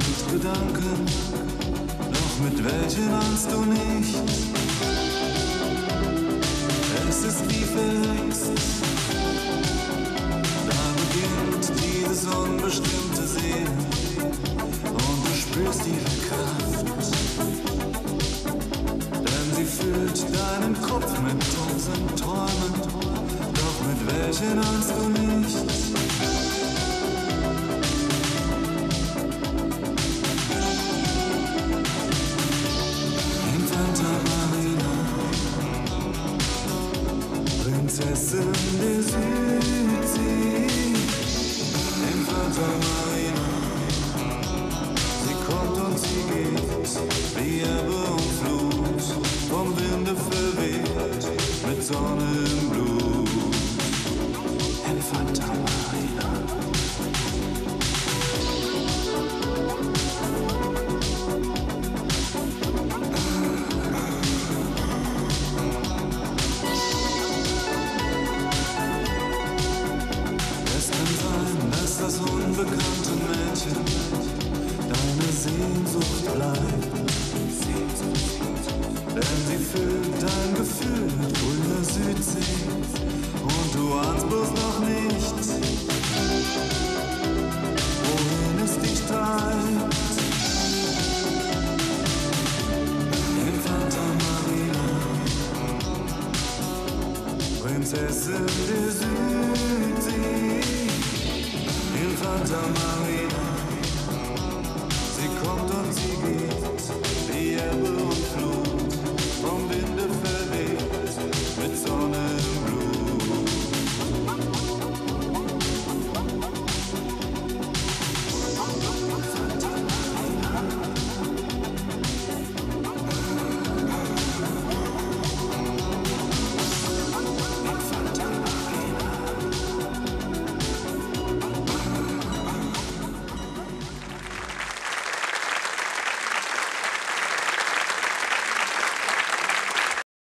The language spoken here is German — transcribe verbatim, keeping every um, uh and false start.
Gedanken, doch mit welchen ahnst du nicht? Es ist wie verhext, da beginnt dieses unbestimmte Sehen und du spürst ihre Kraft, denn sie füllt deinen Kopf mit tausend Träumen, doch mit welchen ahnst du nicht? Prinzessin der Südsee, Infanta Marina. Sie kommt und sie geht, wie Ebbe und Flut, vom Winde verweht, mit Sonne im Blut. Infanta Marina. Das unbekannte Mädchen, deine Sehnsucht bleibt. Denn sie füllt dein Gefühl mit grüner Südsee und du ahnst bloß noch nicht, wohin es dich treibt. Infanta Marina, Prinzessin der Südsee. Infanta Marina.